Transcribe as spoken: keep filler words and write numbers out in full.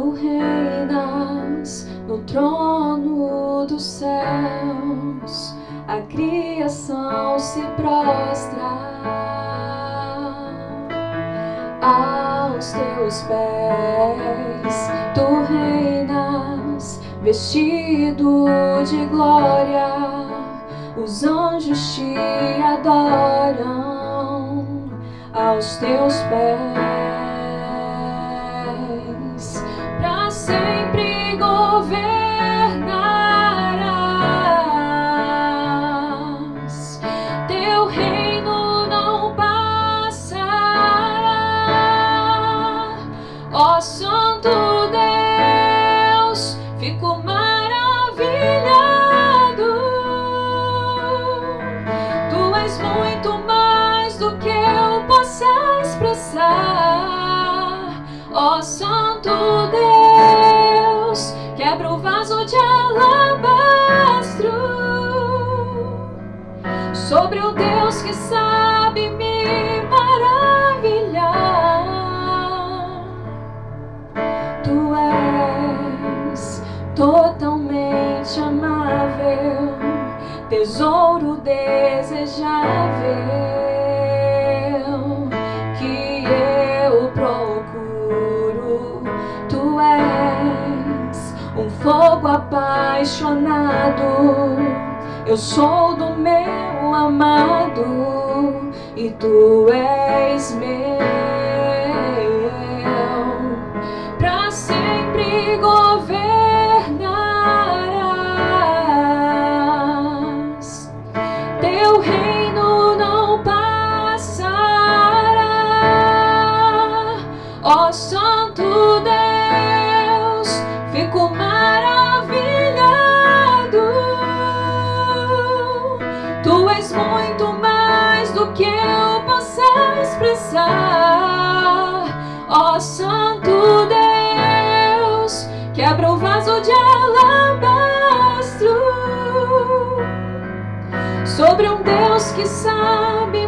Tu reinas no trono dos céus, a criação se prostra aos teus pés. Tu reinas vestido de glória, os anjos te adoram aos teus pés. Para sempre governarás, teu reino não passará. Ó Santo Deus, fico maravilhado. Tu és muito mais do que eu possa expressar. Ó Santo Deus, quebra o vaso de alabastro sobre o Deus que sabe me maravilhar. Tu és totalmente amável, tesouro desejável que eu procuro. Tu és um fogo apaixonado, eu sou do meu amado e tu és meu. Para sempre governarás, teu reino não passará. Ó Santo Deus, fico maravilhado. Tu és muito mais do que eu possa expressar. Ó Santo Deus, quebra o vaso de alabastro sobre um Deus que sabe